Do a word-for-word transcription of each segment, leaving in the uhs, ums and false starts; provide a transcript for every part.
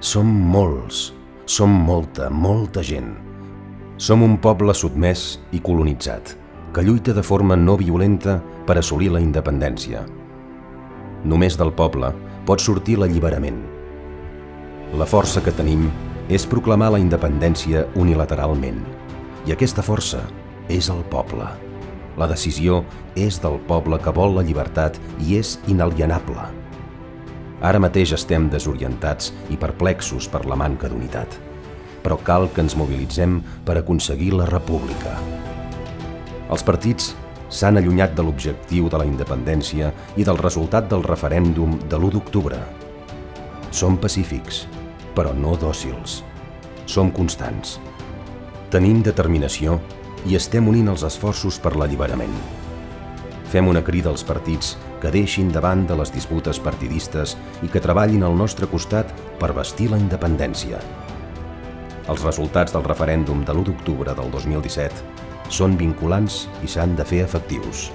Som molts, som molta, molta gent. Som un poble sotmès i colonitzat, que lluita de forma no violenta per assolir la independència. Només del poble pot sortir l'alliberament. La força que tenim és proclamar la independència unilateralment, i aquesta força és el poble. La decisió és del poble que vol la llibertat i és inalienable. Ara mateix estem desorientats i perplexos per la manca d'unitat, però cal que ens mobilitzem per aconseguir la república. Els partits s'han allunyat de l'objectiu de la independència i del resultat del referèndum de l'u d'octubre. Som pacífics, però no dòcils. Som constants. Tenim determinació i estem unint els esforços per l'alliberament. Fem una crida als partits que deixin davant de les disputes partidistes i que treballin al nostre costat per bastir la independència. Els resultats del referèndum de l'u d'octubre del dos mil disset són vinculants i s'han de fer efectius.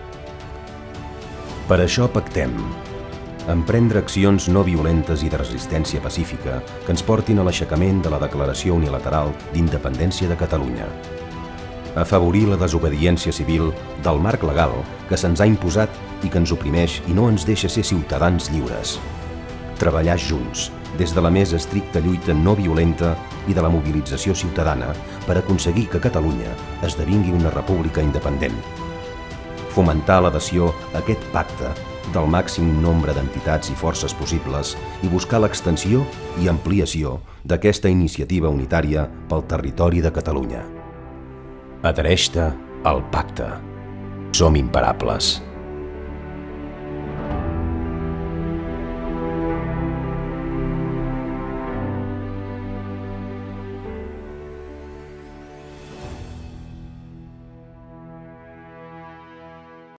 Per això pactem. Emprendre accions no violentes i de resistència pacífica que ens portin a l'aixecament de la Declaració Unilateral d'Independència de Catalunya. Afavorir la desobediència civil del marc legal que se'ns ha imposat i que ens oprimeix i no ens deixa ser ciutadans lliures. Treballar junts, des de la més estricta lluita no violenta i de la mobilització ciutadana per aconseguir que Catalunya esdevingui una república independent. Fomentar l'adhesió a aquest pacte del màxim nombre d'entitats i forces possibles i buscar l'extensió i ampliació d'aquesta iniciativa unitària pel territori de Catalunya. Adhereix-te al pacte. Som imparables.